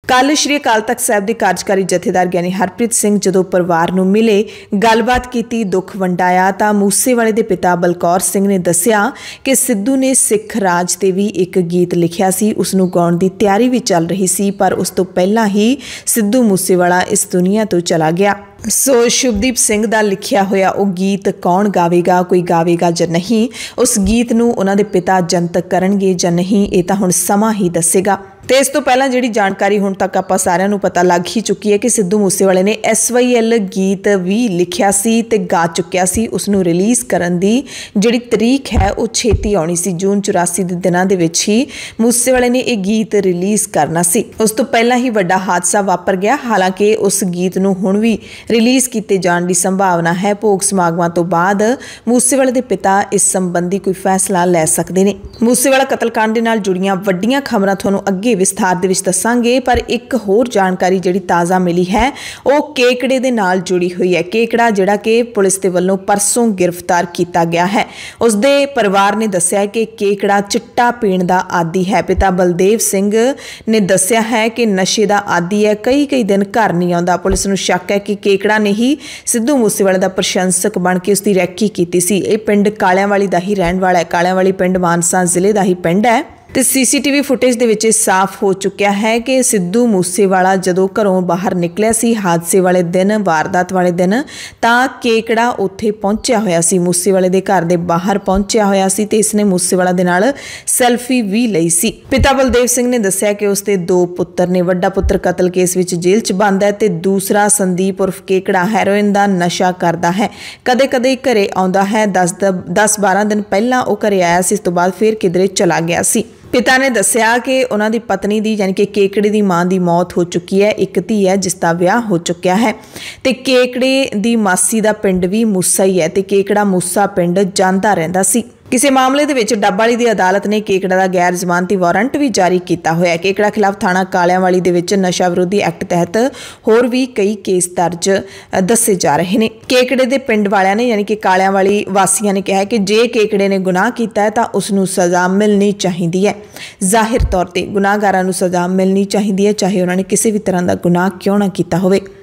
कल श्री अकाल तख्त साहिब के कार्यकारी जथेदार ज्ञानी हरप्रीत सिंह जदों परिवार नूं मिले गलबात कीती दुख वंडाया तां मूसेवाले दे पिता बलकौर सिंह ने दस्सिया कि सिद्धू ने सिख राज ते भी एक गीत लिखिया सी, उसनूं गाउण दी तैयारी भी चल रही सी, पर उस तों पहलां ही सिद्धू मूसेवाला इस दुनिया तो चला गया। सो शुभदीप सिंह दा लिखिया होया वो गीत कौन गावेगा, कोई गावेगा जां नहीं, उस गीत नूं उन्हां दे पिता जनतक करनगे जां नहीं, ये तां हुण समां ही दस्सेगा। तो इस तो पहला जिहड़ी जानकारी हुण तक आपां सारिआं नूं पता लग ही चुकी है कि सिद्धू मूसेवाले ने SYL गीत भी लिखिया सी ते गा चुकिया सी। उसनूं रिलीज़ करन दी जिहड़ी तरीक है वो छेती आउणी सी, जून 84 दे दिनां दे विच ही मूसेवाले ने यह गीत रिलीज़ करना सी। उस तो पहला ही वड्डा हादसा वापर गया। हालांकि उस गीत नूं हुण भी रिलीज़ किए जाण दी संभावना है। भोग समागमां तो बाद मूसेवाले दे पिता इस संबंधी कोई फैसला लै सकदे ने। मूसेवाला कतलकांड दे नाल जुड़ियां वड्डियां खबरां तुहानूं अगे विस्तार दे विच दस्सांगे, पर एक होर जानकारी जिहड़ी ताज़ा मिली है वो केकड़े दे नाल जुड़ी हुई है। केकड़ा जिहड़ा कि पुलिस दे वल्लों परसों गिरफ्तार किया गया है। उसदे परिवार ने दस्सिया कि केकड़ा चिट्टा पीण दा आदी है। पिता बलदेव सिंह ने दस्सिया है कि नशे दा आदी है, कई दिन घर नहीं आउंदा। पुलिस नूं शक है कि केकड़ा ने ही सिद्धू मूसेवाले दा प्रशंसक बन के उसकी रैकी कीती सी। ये पिंड कालियांवाली दा ही रहण वाला है। कालियांवाली पिंड मानसा जिले दा ही पिंड है। तो CCTV फुटेज दे विच साफ हो चुकिया है कि सिद्धू मूसेवाला जदों घरों बाहर निकलिया सी हादसे वाले दिन, वारदात वाले दिन, तां केकड़ा उत्थे पहुंचिया होया सी, मूसेवाले दे घर दे बाहर पहुंचिया होया सी ते इसने मूसेवाला दे नाल सैल्फी भी लई सी। पिता बलदेव सिंह ने दस्सिया कि उसके 2 पुत्तर ने। वड्डा पुत्तर कतल केस विच जेल च बंद है ते दूसरा संदीप उर्फ केकड़ा हैरोइन दा नशा करदा है। कदे घरे आउंदा है। 10-12 दिन पहलां वो घरे आया सी, इस तों बाद फिर किधरे चला गया सी। पिता ने दस्सिया कि उन्हां दी पत्नी दी यानी कि केकड़े दी मां दी मौत हो चुकी है। एक धी है जिसका विआह हो चुकिया है ते केकड़े दी मासी दा पिंड भी मूसा ही है ते केकड़ा मूसा पिंड जांदा रहिंदा सी। किसी मामले दे विच डब्बावाली दी अदालत ने केकड़ा दा गैर जमानती वारंट भी जारी किया होया है। केकड़ा खिलाफ थाणा कालियांवाली दे विच नशा विरोधी एक्ट तहत होर भी कई केस दर्ज दस्से जा रहे हैं। केकड़े दे पिंड वालियां ने यानी कि कालियांवाली वासियां ने कहा है कि जे केकड़े ने गुनाह किया है तो उसनूं सज़ा मिलनी चाहिए है। जाहिर तौर पर गुनाहगारां नूं सज़ा मिलनी चाहिए है, चाहे उन्होंने किसी भी तरह का गुनाह क्यों ना किया होवे।